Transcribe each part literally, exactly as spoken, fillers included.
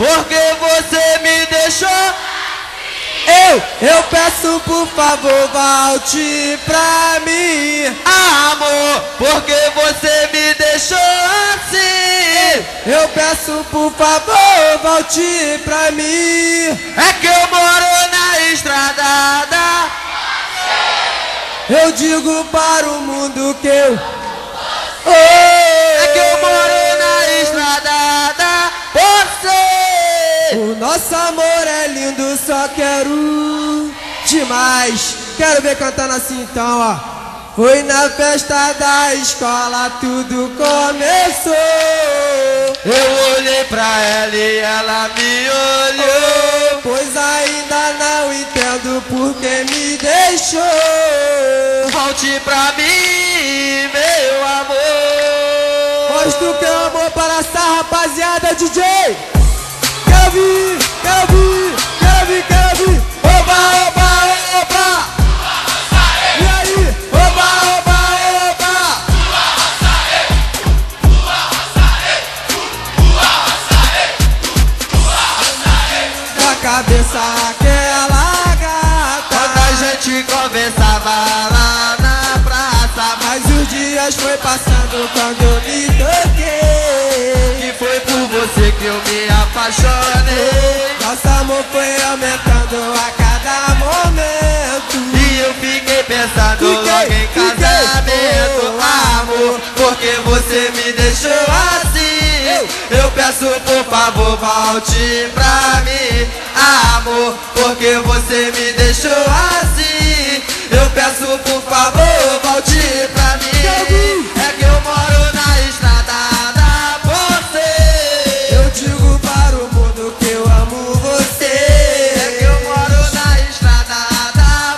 porque você me deixou. Eu, eu peço por favor, volte pra mim. Amor, porque você me deixou assim. Eu peço por favor, volte pra mim. É que eu moro na estrada da... Eu digo para o mundo que eu... Oh, é que eu moro na estrada da... Você. O nosso amor é lindo, só quero demais. Quero ver cantando assim então, ó. Foi na festa da escola, tudo começou. Eu olhei pra ela e ela me olhou. Pois ainda não entendo por que me deixou. Volte pra mim, meu amor. Mostra o teu amor para essa rapaziada, D J. Quero vir, quero vir, quero vir, quero vir. Oba, oba, oba. E aí? Oba, oba, oba. Da cabeça aquela gata. Quando a gente conversava lá na praça, mas os dias foi passando quando eu me toquei. Que foi por você que eu me apaixonei. Nosso amor foi aumentando a cada momento. E eu fiquei pensando fiquei, logo em fiquei, casamento. oh, amor, porque você me deixou assim. Eu, eu peço por favor, volte pra mim. Amor, porque você me deixou assim. Eu peço por favor, volte pra mim. É que eu moro na estrada da você. Eu digo para o mundo que eu amo você. É que eu moro na estrada da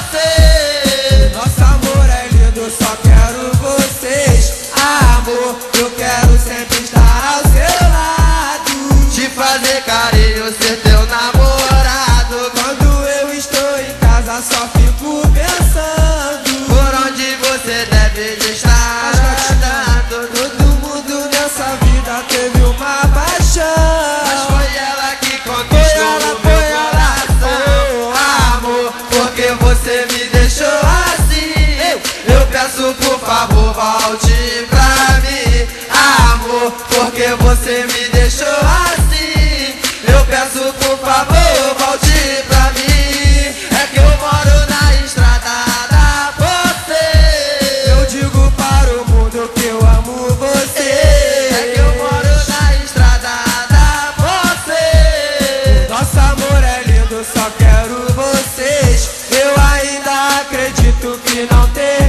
você. Nosso amor é lindo, só quero vocês. Amor, eu quero sempre estar ao seu lado. Te fazer carinho, ser teu namorado. Quando eu estou em casa só fico pensando por onde você deve de estar andando. Todo mundo nessa vida teve uma paixão, mas foi ela que conquistou ela, o meu coração. Amor, porque você me deixou assim. Eu, eu peço por favor, volte pra mim. Amor, porque você me deixou assim. Eu peço por favor, volte pra mim. É que eu moro na estrada da você. eu digo para o mundo que eu amo você. É que eu moro na estrada da você. Nosso amor é lindo, só quero vocês. Eu ainda acredito que não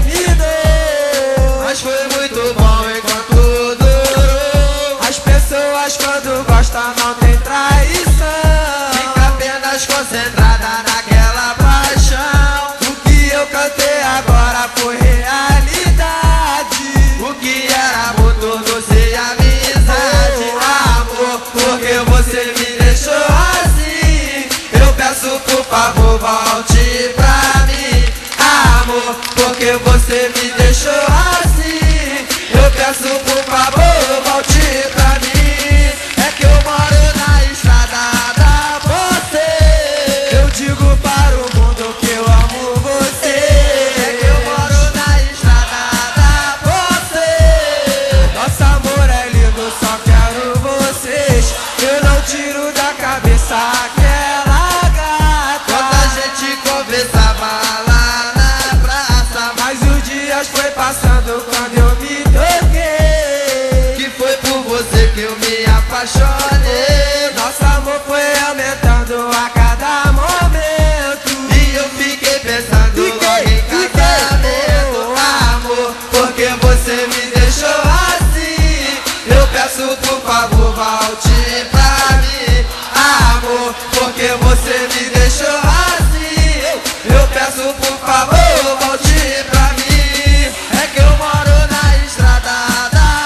terminou, mas foi muito bom enquanto durou. As pessoas quando gostam não tem traição. Fica apenas concentrada naquela paixão. O que eu cantei agora foi realidade. O que era amor tornou-se amizade. Amor, porque você me deixou assim. Eu peço por favor, volte pra mim. Amor, porque você me deixou assim. Eu peço por favor, volte pra mim. É que eu moro na estrada da você. Eu digo para o mundo que eu amo você. É que eu moro na estrada da você. Nosso amor é lindo, só quero vocês. Eu não tiro da cabeça aquela gata. Quando a gente conversava lá na praça, mas os dias foi passando quando eu me toquei. que foi por você que eu me apaixonei. Nosso amor foi aumentando a cada momento. E eu fiquei pensando Fiquei, logo em fiquei, casamento. oh, Amor, porque você me deixou assim. Eu peço por favor, volte pra mim. Amor, porque você me deixou assim. Eu peço por favor, volte pra mim. É que eu moro na estrada da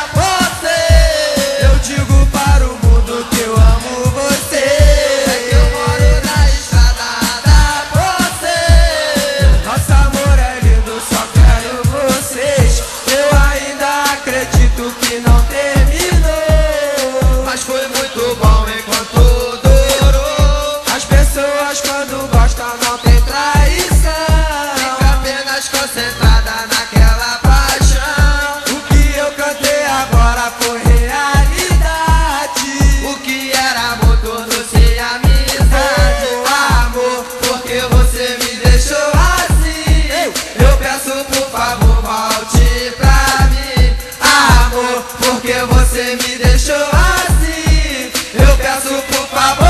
você. eu digo para o mundo que eu amo você. É que eu moro na favor.